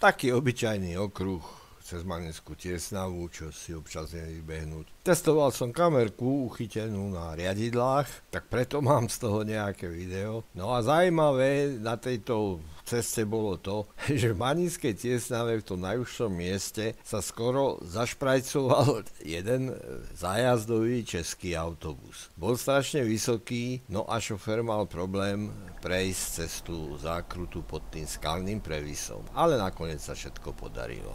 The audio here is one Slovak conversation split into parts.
Taký obyčajný okruh cez Magnetskú Tiesnavu, čo si občas viem vybehnúť. Testoval som kamerku uchytenú na riadidlách, tak preto mám z toho nejaké video. No a zaujímavé na tejto ceste bolo to, že v Magnetskej Tiesnave v tom najúžšom mieste sa skoro zašprajcoval jeden zájazdový český autobus. Bol strašne vysoký, no a šofér mal problém prejsť cez tú zákrutu pod tým skalným previsom. Ale nakoniec sa všetko podarilo.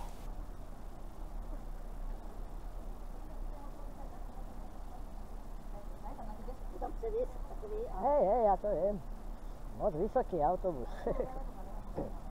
Hej, ja to viem. Moc vysoký autobus.